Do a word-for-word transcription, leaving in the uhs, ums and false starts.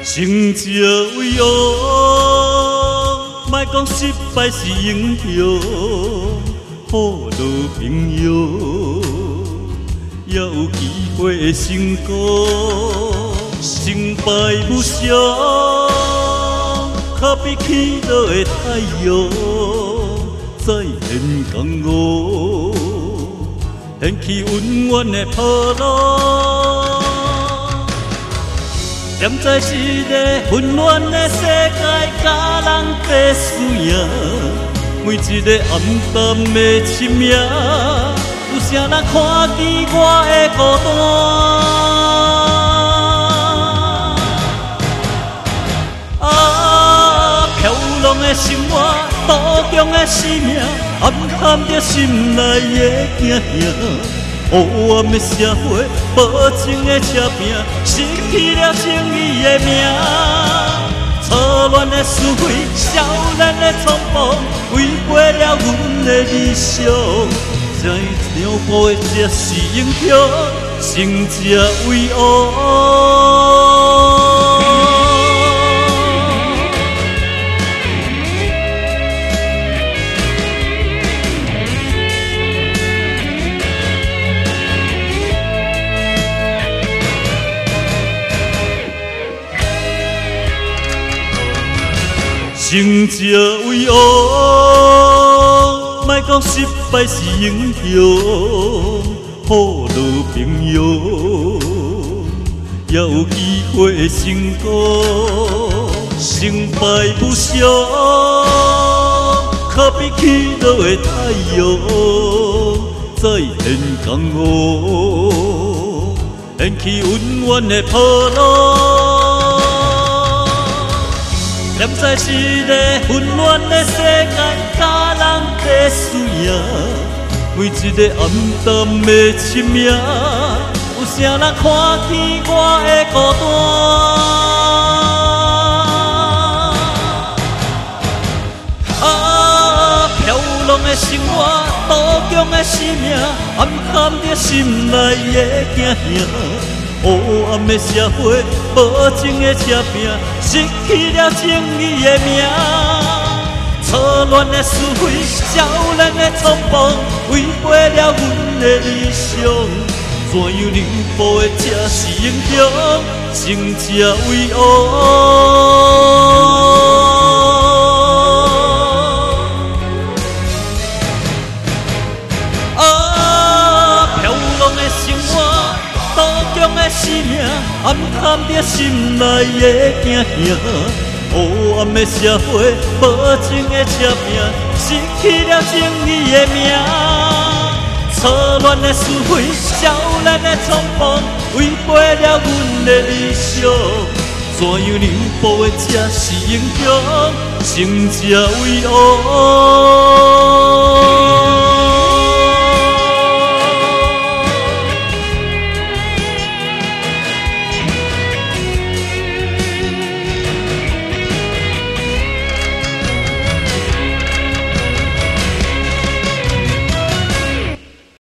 成者为王，莫讲失败是英雄，好路朋友也有机会成功。成败无常，可比起落的太阳，再现江湖，掀起温暖的波浪。踮在一个混乱的世界，甲人在输赢。每一个暗淡的深夜，有啥人看见我的孤单？啊，飘浪的生活，途中的生命，暗含着心内的惊吓。黑暗的社会，无情的车拼，失去了正义的名。错乱的思维，少年的冲动，违背了阮的理想。在跳步的才是英雄，成者为王。成者为王，莫讲失败是英雄，好路朋友也有机会成功。成败无常，可比起落的太阳，再现江湖，掀起温暖的波浪。踮在一个混乱的世界，甲人在输赢。每一个暗淡的深夜，有啥人看见我的孤单？啊，飘浪的生活，途中的生命，暗含着心内的惊吓。黑暗的社会，无情的车拼，失去了正义的名。错乱的思维，少年的冲动，违背了阮的理想。怎样流步的才是英雄？成者为王。生命暗含着心内的惊吓，黑暗的社会，无情的车拼，失去了正义的名。错乱的思维，少年的冲动，违背了阮的理想。怎样流步的才是英雄？成者为王。